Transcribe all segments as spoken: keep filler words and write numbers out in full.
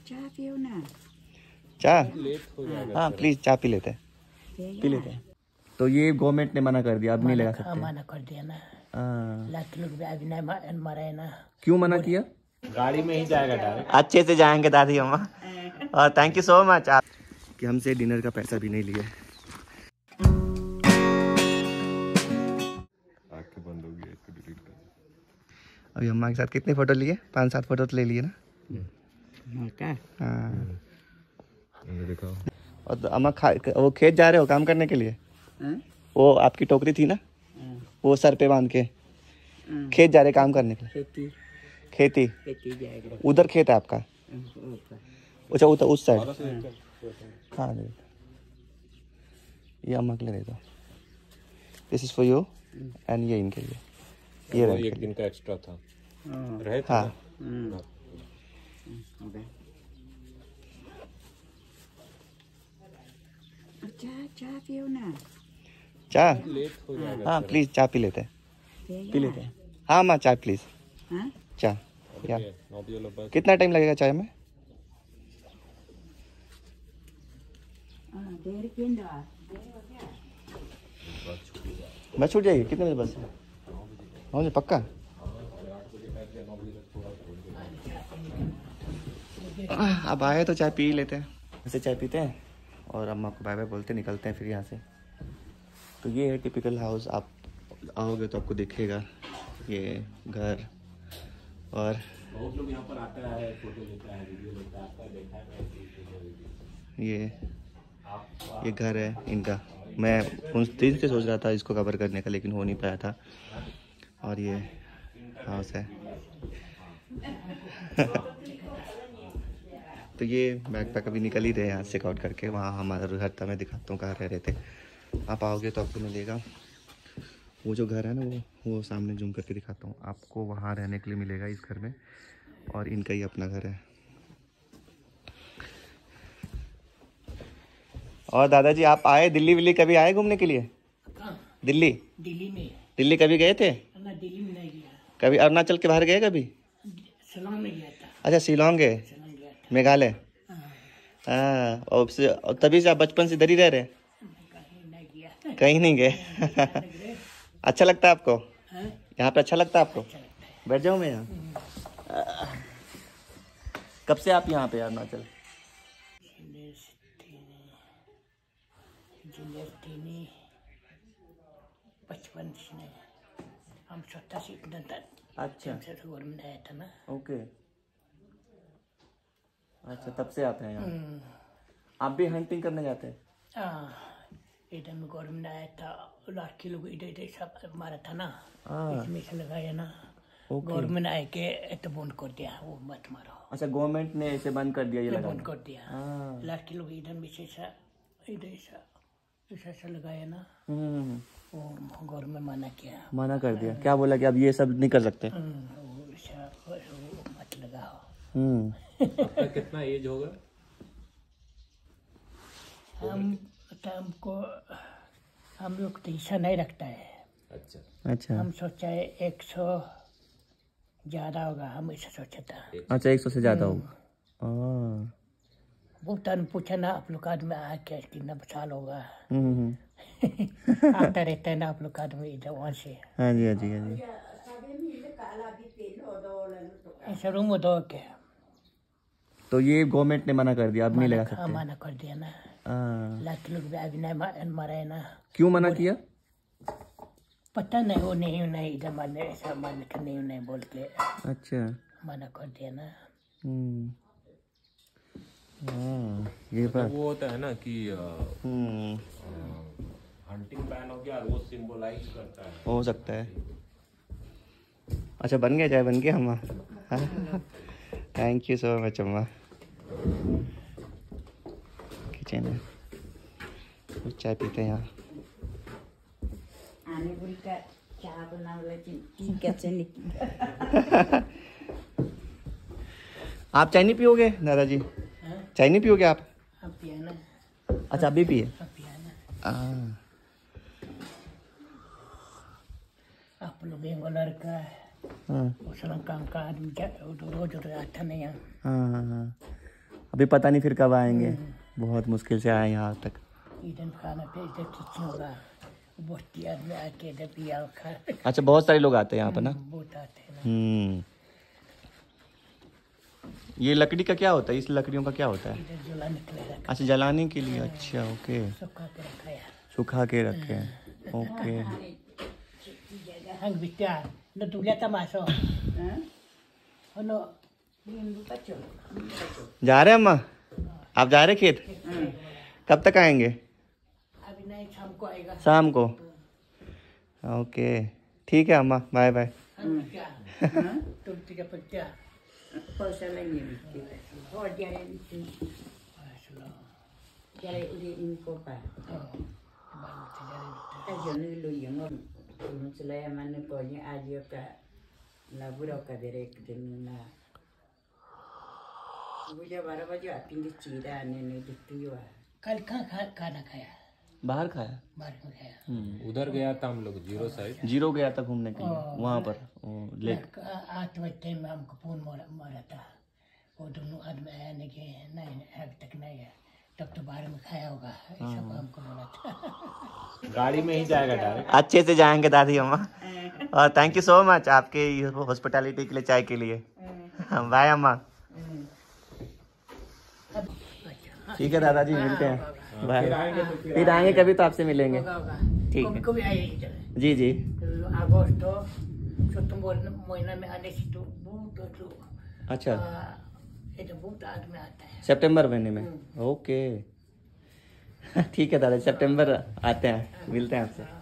चाय पियो ना। चाय? हाँ प्लीज चाय पी लेते हैं, पी लेते हैं। तो ये गवर्नमेंट ने मना कर दिया, अब नहीं लगा सकते। मना कर दिया ना, लाख लोग भी अभी नहीं मरे ना। क्यों मना किया? गाड़ी में ही जाएगा डायरेक्ट। अच्छे से जाएंगे दादी अम्मा। और थैंक यू सो मच आप कि हमसे डिनर का पैसा भी नहीं लिए। आंखें बंद हो गई, इसको डिलीट कर। अभी अम्मा के साथ कितने फोटो लिए? पाँच सात फोटो तो ले लिए ना। हाँ दिखाओ। और तो अम्मा खा वो खेत जा रहे हो काम करने के लिए? वो आपकी टोकरी थी ना, वो सर पे बांध के खेत जा रहे काम करने के लिए? खेती खेती, खेती उधर खेत है आपका? अच्छा उधर उस साइड। हाँ दे, ये अम्मा के लिए दे दो। This is for you and ये इनके लिए। ये वो एक दिन का एक्स्ट्रा था। रहे थे। हाँ चाय चाय पियो ना। चाय? लेट हो जाएगा। हाँ प्लीज चाय पी लेते हैं, पी लेते हैं। हाँ माँ चाय प्लीज। चाय यार कितना टाइम लगेगा चाय में? बस छूट जाएगी? कितने बजे बस है? नौ बजे पक्का? अब आए तो चाय पी लेते हैं, ऐसे चाय पीते हैं और अम्मा को बाय बाय बोलते निकलते हैं फिर यहाँ से। तो ये है टिपिकल हाउस, आप आओगे तो आपको दिखेगा ये घर। और बहुत लोग यहाँ पर आता है, फोटो लेता है, वीडियो लेता है, आपका देखा है। ये ये घर है इनका। मैं उस दिन से सोच रहा था इसको कवर करने का, लेकिन हो नहीं पाया था। और ये हाउस है। तो ये बैग पैक अभी निकल ही रहे हैं यहाँ से चेकआउट करके। वहाँ हमारा घर था, मैं दिखाता हूँ कहाँ रह रहे थे। आप आओगे तो आपको मिलेगा वो जो घर है ना, वो वो सामने जूम करके दिखाता हूँ आपको। वहाँ रहने के लिए मिलेगा इस घर में, और इनका ही अपना घर है। और दादाजी आप आए दिल्ली विल्ली कभी आए घूमने के लिए? दिल्ली? दिल्ली में? दिल्ली कभी गए थे? ना दिल्ली में नहीं गया। कभी अरुणाचल के बाहर गए कभी? शिलोंग में गया था। अच्छा शिलोंग गए, मेघालय। हाँ और तभी से आप बचपन से इधर ही रह रहे? कहीं नहीं गए? अच्छा लगता है आपको यहाँ पे? अच्छा लगता है आपको? बैठ जाऊँ मैं यहाँ? कब से आप यहाँ पे अरुणाचल? बचपन से हम छोटा सीखना था। अच्छा घर में आया था ना। ओके अच्छा तब से आते हैं यहाँ। आप भी हंटिंग करने जाते हैं? हाँ इधर में घर में आया था, लाख के लोग इधर इधर सब मारा था ना, इसमें से लगाया ना। गवर्नमेंट आए के तो बंद कर दिया, वो मत मारो। अच्छा गवर्नमेंट ने इसे बंद कर दिया? ये लगा बंद कर दिया। लाख के लोग इधर में से इधर ऐसा ऐसा लगाया ना, वो गवर्नमेंट मना किया। मना कर दिया? क्या बोला कि अब ये सब नहीं कर सकते? मत लगाओ। आपका कितना एज होगा? हम हमको हम लोग तो ऐसा नहीं रखता है। अच्छा अच्छा हम सोचा है एक सौ ज्यादा होगा, हम ऐसा सोचा था। अच्छा एक सौ से ज्यादा होगा। वो तन पूछा ना आप लोग आदमी आ क्या कितना साल होगा। आता रहता है ना आप लोग आदमी इधर वहाँ से। हाँ जी हाँ जी हाँ जी। ऐसा रूम दो के। तो ये गवर्नमेंट ने मना कर दिया, अब नहीं लगा सकते? मना कर दिया ना, लाख लोग भी अभी नहीं मरे ना। क्यों मना किया? पता नहीं, वो नहीं नहीं इधर मारने ऐसा मारने का नहीं नहीं बोल के। अच्छा मना कर दिया ना। हम्म हाँ ये बात। वो होता है ना कि हंटिंग बैन हो गया, वो सिंबलाइज करता है। हो सकता है। अच्छा बन गया चाय? बन गया अम्मा? थैंक यू सो मच अम्मा। किचन है, कुछ चाय पीते हैं यहाँ। आप चाय नहीं पियोगे दादाजी? चाय नहीं पियोगे आप? अच्छा अभी पिए? आप लोग एक लड़का है, काम का आदमी रोज रोज आता नहीं है। हाँ हाँ हाँ अभी पता नहीं फिर कब आएंगे, बहुत मुश्किल से आए यहाँ तक। इधर खाना पे इधर किचन होगा, बहुत आदमी आके इधर पिया खा। अच्छा, बहुत सारे लोग आते हैं यहाँ पर ना। बहुत आते हैं ना। हम्म, ये लकड़ी का क्या होता है, इस लकड़ियों का क्या होता है? इधर जला निकलेगा। अच्छा, जलाने के लिए। अच्छा, ओके, सुखा के रखा है। सुखा के रखे हैं, ओके। हंग बिट्या न तुलिया तमाशो नो जा रहे हैं अम्मा? आप जा रहे खेत? कब तक आएंगे? अभी नहीं, शाम को आएगा। शाम को, ओके ठीक है अम्मा, बाय बाय। तुम तुझे पत्या पैसा लेंगे और जारे जारे उड़ी इनको पा जो नहीं लो ये मम मुझे माने को ये आज यो का लाबुरा का देरे एक दिन ना मुझे बारह बजे आती है चीरा ने ने दिखती हुआ। कल कहाँ खा, खाना खाया? बाहर खाया, बाहर में खाया। उधर गया था हम लोग जीरो साइड, जीरो गया था घूमने के लिए, वहाँ पर लेक। आठ बजे में हमको फोन मारा मारा था, वो दोनों आदमी आया नहीं गए, नहीं अभी तक नहीं है, तब तो बाहर में खाया होगा, ऐसा हमको बोला था। गाड़ी में ही जाएगा डायरेक्ट। अच्छे से जाएंगे दादी अम्मा, और थैंक यू सो मच आपके हॉस्पिटैलिटी के लिए, चाय के लिए। बाय अम्मा। ठीक है दादाजी, मिलते हैं, बाय। फिर आएंगे कभी तो आपसे मिलेंगे, ठीक है। कभी आए इधर जी जी। अगस्त सितंबर महीना में आने से तो बहुत अच्छा, इधर बहुत आदमी आता है सितंबर महीने में, ओके ठीक है दादा, सितंबर आते हैं, मिलते हैं आपसे।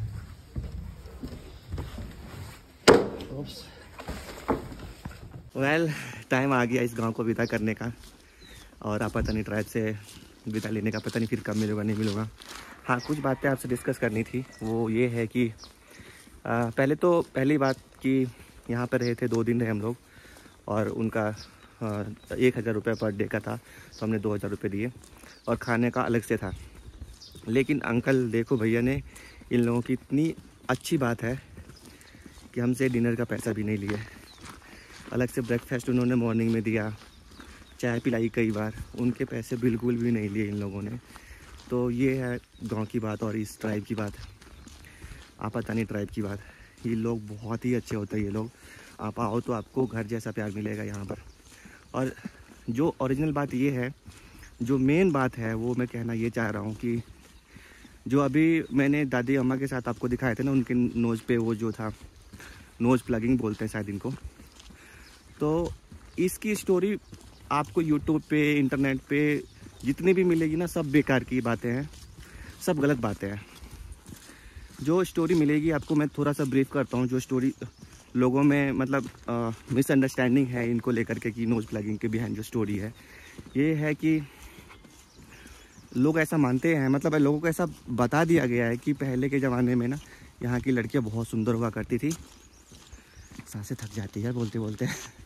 वेल well, टाइम आ गया इस गांव को विदा करने का, और आप पता नहीं ट्राइब से विदा लेने का, पता नहीं फिर कब मिलूँगा नहीं मिलूँगा। हाँ, कुछ बातें आपसे डिस्कस करनी थी, वो ये है कि आ, पहले तो पहली बात कि यहाँ पर रहे थे, दो दिन रहे हम लोग, और उनका आ, एक हज़ार रुपये पर डे का था, तो हमने दो हज़ार रुपये दिए, और खाने का अलग से था। लेकिन अंकल देखो, भैया ने इन लोगों की इतनी अच्छी बात है कि हमसे डिनर का पैसा भी नहीं लिए, अलग से ब्रेकफास्ट उन्होंने मॉर्निंग में दिया, चाय पिलाई कई बार, उनके पैसे बिल्कुल भी नहीं लिए इन लोगों ने। तो ये है गांव की बात, और इस ट्राइब की बात, आप पता नहीं ट्राइब की बात। ये लोग बहुत ही अच्छे होते हैं ये लोग, आप आओ तो आपको घर जैसा प्यार मिलेगा यहाँ पर। और जो ओरिजिनल बात ये है, जो मेन बात है, वो मैं कहना ये चाह रहा हूँ कि जो अभी मैंने दादी अम्मा के साथ आपको दिखाए थे ना, उनके नोज़ पे वो जो था, नोज़ प्लगिंग बोलते हैं शायद इनको, तो इसकी स्टोरी आपको यूट्यूब पे, इंटरनेट पे जितनी भी मिलेगी ना, सब बेकार की बातें हैं, सब गलत बातें हैं। जो स्टोरी मिलेगी आपको, मैं थोड़ा सा ब्रीफ करता हूँ। जो स्टोरी लोगों में मतलब मिसअंडरस्टैंडिंग है इनको लेकर के कि नोज़ प्लगिंग के बिहाइंड जो स्टोरी है, ये है कि लोग ऐसा मानते हैं, मतलब लोगों को ऐसा बता दिया गया है कि पहले के ज़माने में ना यहाँ की लड़कियाँ बहुत सुंदर हुआ करती थी। सांसें थक जाती है बोलते बोलते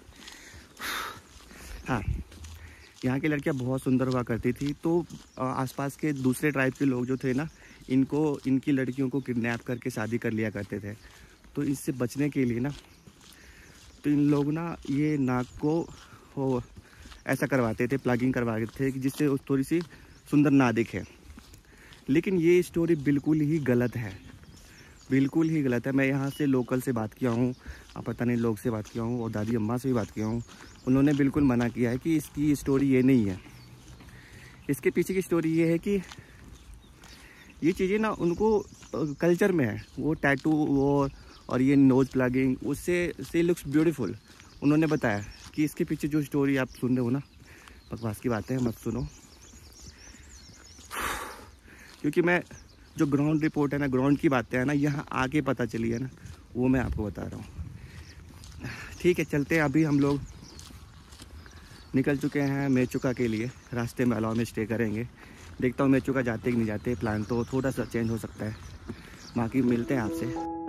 हाँ, यहाँ की लड़कियाँ बहुत सुंदर हुआ करती थी, तो आसपास के दूसरे ट्राइब के लोग जो थे ना, इनको इनकी लड़कियों को किडनैप करके शादी कर लिया करते थे। तो इससे बचने के लिए ना, तो इन लोग ना ये नाक को वो ऐसा करवाते थे, प्लगिंग करवाते थे कि जिससे वो थोड़ी सी सुंदर ना दिखे। लेकिन ये स्टोरी बिल्कुल ही गलत है, बिल्कुल ही गलत है। मैं यहाँ से लोकल से बात किया हूँ, आप पता नहीं लोग से बात किया हूँ, और दादी अम्मा से भी बात किया हूँ, उन्होंने बिल्कुल मना किया है कि इसकी स्टोरी ये नहीं है। इसके पीछे की स्टोरी ये है कि ये चीज़ें ना उनको कल्चर में है, वो टैटू वो और ये नोज़ प्लगिंग, उससे से लुक्स ब्यूटीफुल। उन्होंने बताया कि इसके पीछे जो स्टोरी आप सुन रहे हो ना, बकवास की बातें हैं, मत सुनो। क्योंकि मैं जो ग्राउंड रिपोर्ट है ना, ग्राउंड की बातें हैं ना, यहाँ आके पता चली है ना, वो मैं आपको बता रहा हूँ। ठीक है, चलते हैं। अभी हम लोग निकल चुके हैं मेचुका के लिए, रास्ते में अलाव में स्टे करेंगे। देखता हूँ मेचुका जाते कि नहीं जाते, प्लान तो थोड़ा सा चेंज हो सकता है। बाकी मिलते हैं आपसे।